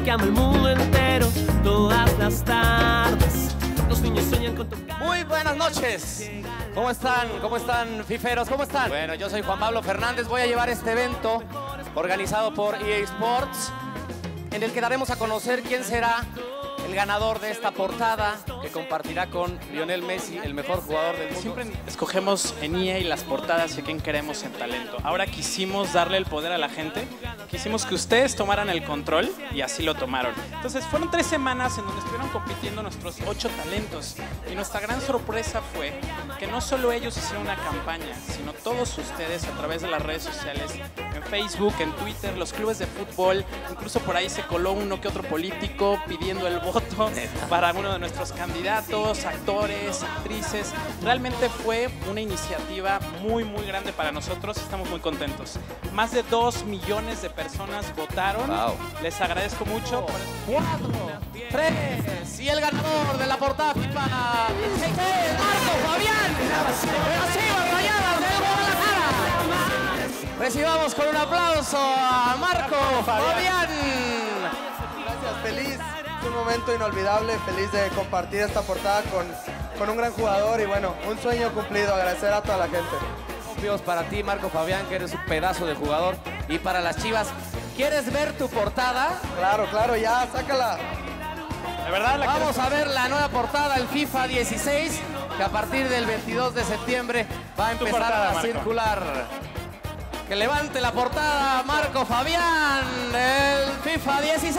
que ama el mundo entero. Todas las tardes los niños sueñan con tocar. Muy buenas noches. ¿Cómo están? ¿Cómo están, fiferos? ¿Cómo están? Bueno, yo soy Juan Pablo Fernández. Voy a llevar este evento organizado por EA Sports, en el que daremos a conocer quién será el ganador de esta portada que compartirá con Lionel Messi, el mejor jugador del mundo. Siempre escogemos en EA las portadas y a quién queremos en talento. Ahora quisimos darle el poder a la gente, quisimos que ustedes tomaran el control y así lo tomaron. Entonces fueron 3 semanas en donde estuvieron compitiendo nuestros 8 talentos y nuestra gran sorpresa fue que no solo ellos hicieron una campaña, sino todos ustedes a través de las redes sociales, en Facebook, en Twitter, los clubes de fútbol, incluso por ahí se coló uno que otro político pidiendo el voto para uno de nuestros candidatos, actores, actrices. Realmente fue una iniciativa muy grande para nosotros, estamos muy contentos. Más de 2 millones de personas votaron. Wow. Les agradezco mucho. 4, 3 y el ganador de la portada FIFA, Marco Fabián, de las Chivas Rayadas del Guadalajara. Recibamos con un aplauso a Marco Fabián. Gracias, feliz. Es un momento inolvidable, feliz de compartir esta portada con un gran jugador y bueno, un sueño cumplido, agradecer a toda la gente. Confiamos para ti, Marco Fabián, que eres un pedazo de jugador, y para las Chivas. ¿Quieres ver tu portada? Claro, ya, sácala. De verdad, Vamos a ver la nueva portada, el FIFA 16, que a partir del 22 de septiembre va a empezar portada, a Marco. circular. Que levante la portada Marco Fabián, el FIFA 16.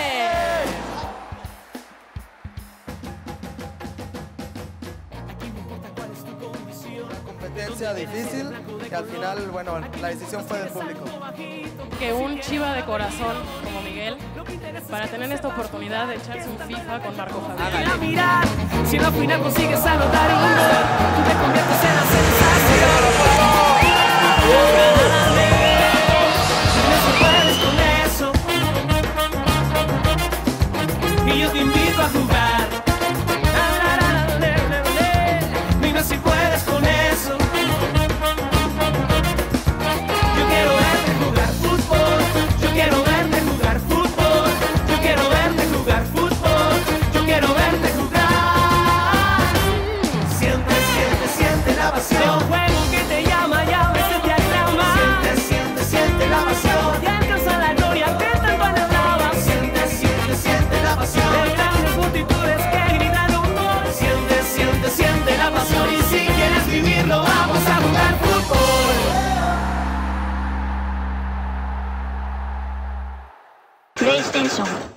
Competencia difícil, que al final, bueno, la decisión fue del público. Que un chiva de corazón como Miguel, para tener esta oportunidad de echarse un FIFA con Marco Fabián. A mirar, si en la final consigues anotar un gol, tú te conviertes en la sensación. No puedes con eso, y yo te invito a jugar. Dime si puedes con eso. Yo quiero verte jugar fútbol. Yo quiero verte jugar fútbol. Yo quiero verte jugar fútbol. Yo quiero verte jugar. Siente, siente, siente la pasión. De un juego que te llama y a veces te aclama. Siente, siente, siente la pasión. Y alcanza la gloria que tanto anhelabas. Siente, siente, siente la pasión. De grandes multitudes que gritan un gol. Siente, siente, siente la pasión. Y si quieres vivirlo, vamos a jugar fútbol. PlayStation